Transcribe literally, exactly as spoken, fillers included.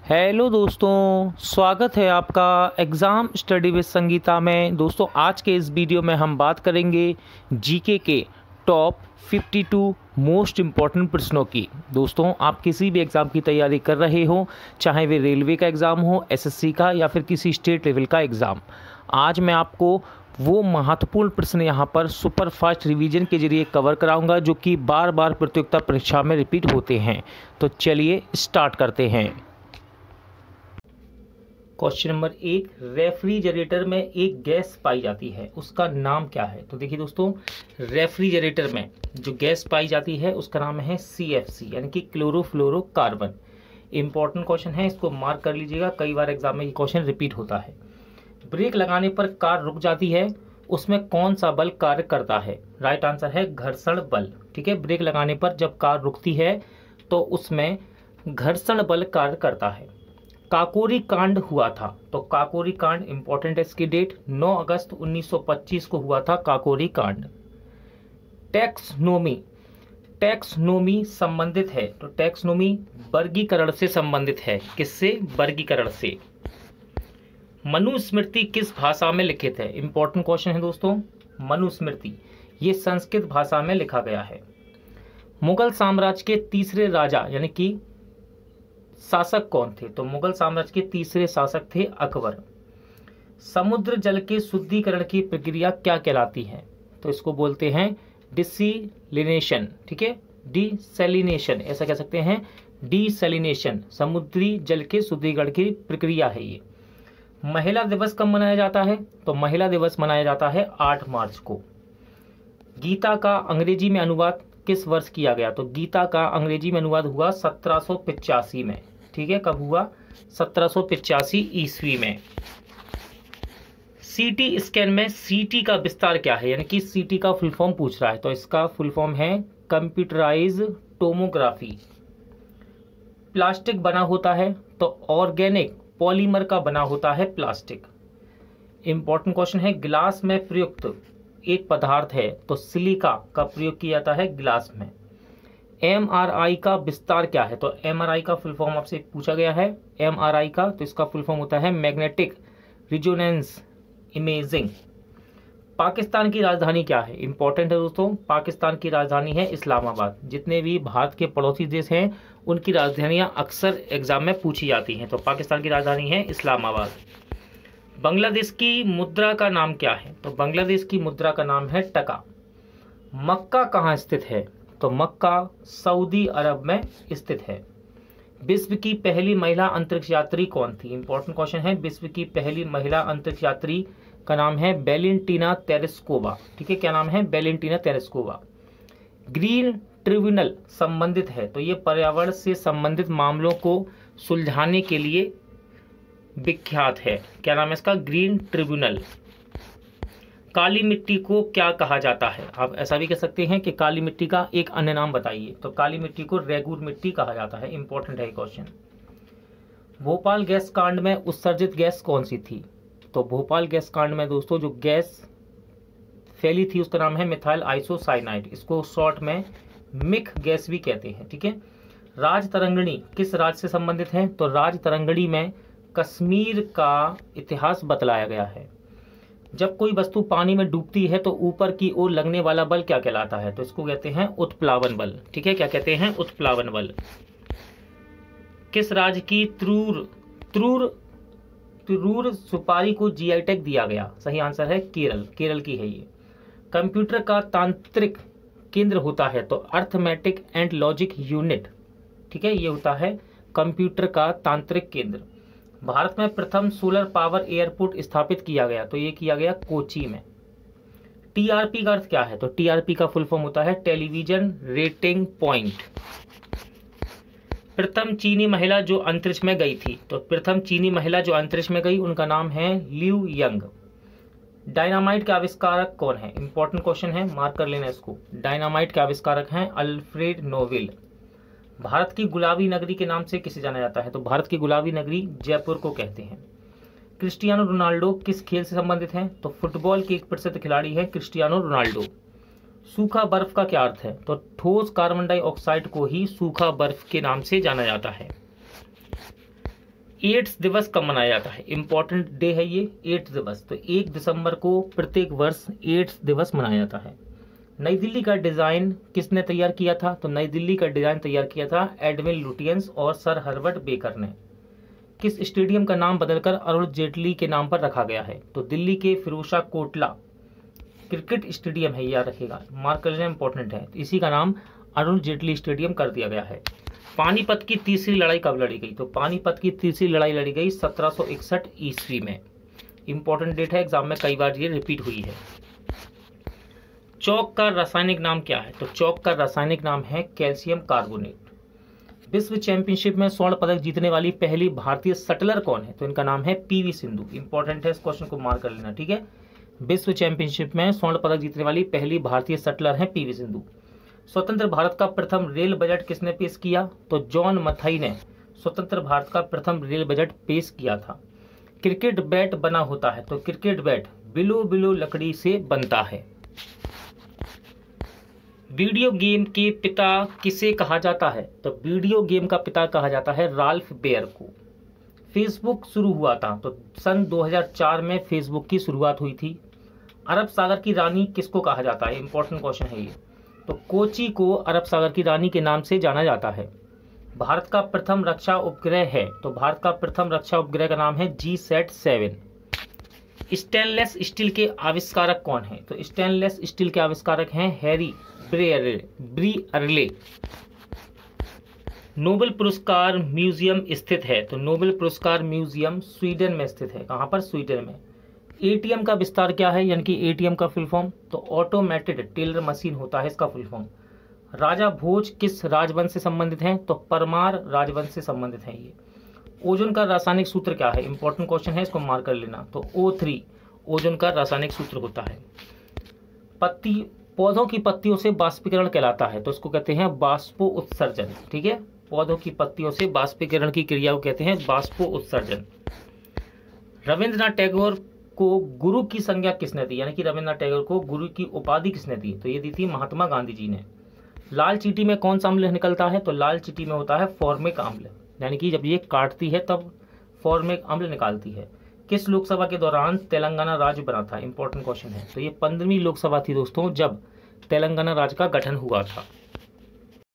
Hello दोस्तों, स्वागत है आपका एग्ज़ाम स्टडी विद संगीता में। दोस्तों आज के इस वीडियो में हम बात करेंगे जीके के टॉप बावन मोस्ट इम्पॉर्टेंट प्रश्नों की। दोस्तों आप किसी भी एग्ज़ाम की तैयारी कर रहे हो, चाहे वे रेलवे का एग्ज़ाम हो, एसएससी का या फिर किसी स्टेट लेवल का एग्ज़ाम, आज मैं आपको वो महत्वपूर्ण प्रश्न यहाँ पर सुपर फास्ट रिवीजन के जरिए कवर कराऊंगा जो कि बार बार प्रतियोगिता परीक्षा में रिपीट होते हैं। तो चलिए स्टार्ट करते हैं। क्वेश्चन नंबर एक, रेफ्रिजरेटर में एक गैस पाई जाती है, उसका नाम क्या है? तो देखिए दोस्तों, रेफ्रिजरेटर में जो गैस पाई जाती है उसका नाम है सी एफ सी यानी कि क्लोरोफ्लोरोकार्बन। इंपॉर्टेंट क्वेश्चन है, इसको मार्क कर लीजिएगा, कई बार एग्जाम में ये क्वेश्चन रिपीट होता है। ब्रेक लगाने पर कार रुक जाती है, उसमें कौन सा बल कार्य करता है? राइट आंसर है घर्षण बल। ठीक है, ब्रेक लगाने पर जब कार रुकती है तो उसमें घर्षण बल कार्य करता है। काकोरी कांड हुआ था, तो काकोरी कांड इंपॉर्टेंट है, इसकी डेट नौ अगस्त उन्नीस सौ पच्चीस को हुआ था काकोरी कांड। टैक्सनोमी, टैक्सनोमी संबंधित है, तो टैक्सनोमी वर्गीकरण से संबंधित है। किससे? वर्गीकरण से। मनुस्मृति किस भाषा में लिखित है? इंपॉर्टेंट क्वेश्चन है दोस्तों। मनुस्मृति ये संस्कृत भाषा में लिखा गया है। मुगल साम्राज्य के तीसरे राजा यानी कि शासक कौन थे? तो मुगल साम्राज्य के तीसरे शासक थे अकबर। समुद्र जल के शुद्धिकरण की प्रक्रिया क्या कहलाती है? तो इसको बोलते हैं डिसैलिनेशन। ठीक है, डिसैलिनेशन ऐसा कह सकते हैं, डिसैलिनेशन समुद्री जल के शुद्धिकरण की प्रक्रिया है ये। महिला दिवस कब मनाया जाता है? तो महिला दिवस मनाया जाता है आठ मार्च को। गीता का अंग्रेजी में अनुवाद किस वर्ष किया गया? तो गीता का अंग्रेजी में अनुवाद हुआ सत्रह सौ पिचासी में। ठीक है, कब हुआ? सत्रह सौ पिचासी ईस्वी में। सीटी स्कैन में सीटी का विस्तार क्या है? यानी कि सीटी का फुल फॉर्म पूछ रहा है, तो इसका फुल फॉर्म है कंप्यूटराइज टोमोग्राफी। प्लास्टिक बना होता है, तो ऑर्गेनिक पॉलीमर का बना होता है प्लास्टिक। इंपॉर्टेंट क्वेश्चन है, गिलास में प्रयुक्त एक पदार्थ है, तो सिलिका का प्रयोग किया जाता है गिलास में। एमआरआई का विस्तार क्या है? तो एमआरआई का फुल फॉर्म आपसे पूछा गया है। एमआरआई का तो इसका फुल फॉर्म होता है मैग्नेटिक रिजोनेंस इमेजिंग। पाकिस्तान की राजधानी क्या है? इंपॉर्टेंट है दोस्तों, पाकिस्तान की राजधानी है इस्लामाबाद। जितने भी भारत के पड़ोसी देश हैं उनकी राजधानियां अक्सर एग्जाम में पूछी जाती हैं, तो पाकिस्तान की राजधानी है इस्लामाबाद। बांग्लादेश की मुद्रा का नाम क्या है? तो बांग्लादेश की मुद्रा का नाम है टका। मक्का कहाँ स्थित है? तो मक्का सऊदी अरब में स्थित है। विश्व की पहली महिला अंतरिक्ष यात्री कौन थी? इंपॉर्टेंट क्वेश्चन है, विश्व की पहली महिला अंतरिक्ष यात्री का नाम है वेलेंटीना तेरेस्कोवा। ठीक है, क्या नाम है? Valentina Tereshkova. ग्रीन ट्रिब्यूनल संबंधित है, तो ये पर्यावरण से संबंधित मामलों को सुलझाने के लिए विख्यात है। क्या नाम है इसका? Green tribunal. काली मिट्टी को क्या कहा जाता है? आप ऐसा भी कह सकते हैं कि काली मिट्टी का एक अन्य नाम बताइए, तो काली मिट्टी को रेगूर मिट्टी कहा जाता है। इंपॉर्टेंट है क्वेश्चन। भोपाल गैस कांड में उत्सर्जित गैस कौन सी थी? तो भोपाल गैस कांड में दोस्तों जो गैस फैली थी उसका नाम है मिथाइल आइसोसाइनाइड, इसको शॉर्ट में मिक गैस भी कहते हैं। ठीक है, राज तरंगिणी किस राज्य से संबंधित है? तो राज तरंगिणी में कश्मीर का इतिहास बतलाया गया है। जब कोई वस्तु पानी में डूबती है तो ऊपर की ओर लगने वाला बल क्या कहलाता है? तो इसको कहते हैं उत्प्लावन बल। ठीक है, क्या कहते हैं? उत्प्लावन बल। किस राज्य की त्रूर त्रूर त्रूर सुपारी को जीआई टैग दिया गया? सही आंसर है केरल, केरल की है ये। कंप्यूटर का तांत्रिक केंद्र होता है, तो अर्थमेटिक एंड लॉजिक यूनिट। ठीक है, ये होता है कंप्यूटर का तांत्रिक केंद्र। भारत में प्रथम सोलर पावर एयरपोर्ट स्थापित किया गया, तो ये किया गया कोची में। टीआरपी का अर्थ क्या है? तो टीआरपी का फुल फॉर्म होता है टेलीविजन रेटिंग पॉइंट। प्रथम चीनी महिला जो अंतरिक्ष में गई थी, तो प्रथम चीनी महिला जो अंतरिक्ष में गई उनका नाम है लिu यंग। डायनामाइट के आविष्कारक कौन है? इंपॉर्टेंट क्वेश्चन है, मार्क कर लेना इसको। डायनामाइट के आविष्कारक हैं अल्फ्रेड नोबेल। भारत की गुलाबी नगरी के नाम से किसे जाना जाता है? तो भारत की गुलाबी नगरी जयपुर को कहते हैं। क्रिस्टियानो रोनाल्डो किस खेल से संबंधित हैं? तो फुटबॉल के एक प्रसिद्ध खिलाड़ी हैं क्रिस्टियानो रोनाल्डो। सूखा बर्फ का क्या अर्थ है? तो ठोस कार्बन डाइऑक्साइड को ही सूखा बर्फ के नाम से जाना जाता है। एड्स दिवस कब मनाया जाता है? इंपॉर्टेंट डे है ये एड्स दिवस। तो एक दिसंबर को प्रत्येक वर्ष एड्स दिवस मनाया जाता है। नई दिल्ली का डिजाइन किसने तैयार किया था? तो नई दिल्ली का डिजाइन तैयार किया था एडविन लुटियंस और सर हर्बर्ट बेकर ने। किस स्टेडियम का नाम बदलकर अरुण जेटली के नाम पर रखा गया है? तो दिल्ली के फिरोजा कोटला क्रिकेट स्टेडियम है, याद रखिएगा, मार्क कर लेना, इंपॉर्टेंट है। तो इसी का नाम अरुण जेटली स्टेडियम कर दिया गया है। पानीपत की तीसरी लड़ाई कब लड़ी गई? तो पानीपत की तीसरी लड़ाई लड़ी गई सत्रह सौ इकसठ ईस्वी में। इंपॉर्टेंट डेट है, एग्जाम में कई बार ये रिपीट हुई है। चौक का रासायनिक नाम क्या है? तो चौक का रासायनिक नाम है कैल्शियम कार्बोनेट। विश्व चैंपियनशिप में स्वर्ण पदक जीतने वाली पहली भारतीय शटलर कौन है? तो इनका नाम है पीवी सिंधु। इंपॉर्टेंट है, इस क्वेश्चन को मार्क कर लेना, ठीक है। विश्व चैंपियनशिप में स्वर्ण पदक जीतने वाली पहली भारतीय शटलर है पीवी सिंधु। स्वतंत्र भारत का प्रथम रेल बजट किसने पेश किया? तो जॉन मथाई ने स्वतंत्र भारत का प्रथम रेल बजट पेश किया था। क्रिकेट बैट बना होता है, तो क्रिकेट बैट बिलो बिलो लकड़ी से बनता है। वीडियो गेम के पिता किसे कहा जाता है? तो वीडियो गेम का पिता कहा जाता है राल्फ बेयर को। फेसबुक शुरू हुआ था, तो सन दो हज़ार चार में फेसबुक की शुरुआत हुई थी। अरब सागर की रानी किसको कहा जाता है? इंपॉर्टेंट क्वेश्चन है ये। तो कोची को अरब सागर की रानी के नाम से जाना जाता है। भारत का प्रथम रक्षा उपग्रह है, तो भारत का प्रथम रक्षा उपग्रह का नाम है GSAT seven. Stainless steel के आविष्कारक कौन है? तो स्टेनलेस स्टील के आविष्कारक हैं हैरी ब्रियरले। नोबेल पुरस्कार म्यूजियम स्थित है, तो नोबेल पुरस्कार म्यूजियम स्वीडन में स्थित है। कहां पर? स्वीडन में। एटीएम का विस्तार क्या है, यानी कि एटीएम का फुल फॉर्म? तो ऑटोमेटेड टेलर मशीन होता है इसका फुल फॉर्म। राजा भोज किस राजवंश से संबंधित हैं? तो परमार राजवंश से संबंधित हैं ये। ओजोन का रासायनिक सूत्र क्या है? इंपॉर्टेंट क्वेश्चन है, इसको मार्क कर लेना। तो ओ थ्री ओजोन का रासायनिक सूत्र होता है। पत्ती पौधों की पत्तियों से बाष्पीकरण कहलाता है, तो इसको कहते हैं बाष्पो उत्सर्जन, ठीक है। पौधों की पत्तियों से बाष्पीकरण की क्रिया को कहते हैं बाष्पो उत्सर्जन। रविंद्रनाथ टैगोर को गुरु की संज्ञा किसने दी? यानी कि रविंद्रनाथ टैगोर को गुरु की उपाधि किसने दी? तो ये दी थी महात्मा गांधी जी ने। लाल चींटी में कौन सा अम्ल निकलता है? तो लाल चींटी में होता है फॉर्मिक अम्ल, यानी कि जब ये काटती है तब फॉर्मिक अम्ल निकालती है। किस लोकसभा के दौरान तेलंगाना राज्य बना था? इंपॉर्टेंट क्वेश्चन है। तो ये पंद्रहवीं लोकसभा थी दोस्तों, जब तेलंगाना राज्य का गठन हुआ था।